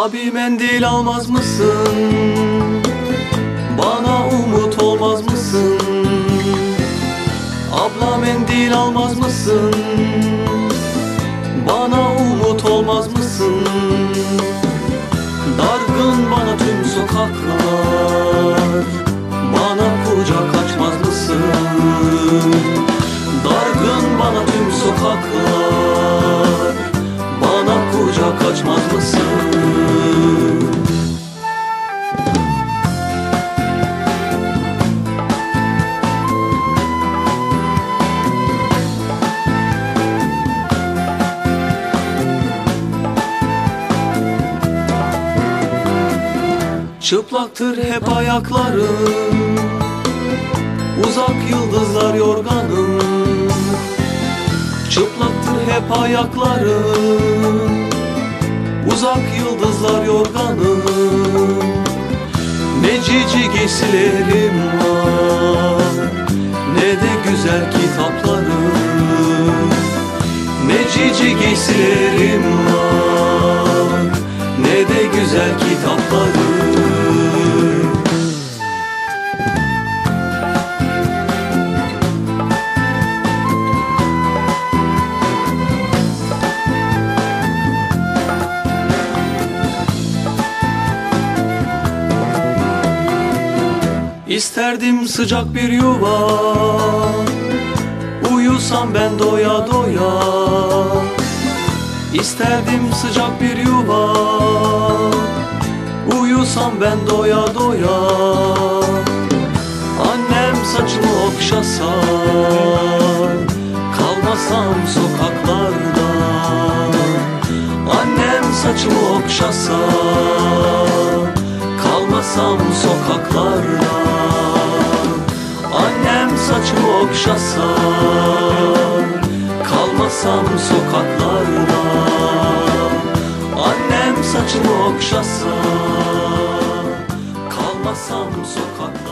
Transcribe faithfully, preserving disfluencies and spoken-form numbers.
Abi mendil almaz mısın? Bana umut olmaz mısın? Abla mendil almaz mısın? Bana umut olmaz mısın? Dargın bana tüm sokaklar, bana kucak açmaz mısın? Dargın bana tüm sokaklar, bana kucak açmaz mısın? Çıplaktır hep ayaklarım, uzak yıldızlar yorganım. Çıplaktır hep ayaklarım, uzak yıldızlar yorganım. Ne cici giysilerim var, ne de güzel kitaplarım. Ne cici giysilerim var, ne de güzel kitaplarım. İsterdim sıcak bir yuva, uyusam ben doya doya. İsterdim sıcak bir yuva, uyusam ben doya doya. Annem saçımı okşasa, kalmasam sokaklarda. Annem saçımı okşasa, kalmasam sokaklarda. Annem saçımı okşasa, kalmasam sokaklarda. Annem saçımı okşasa, kalmasam sokaklarda.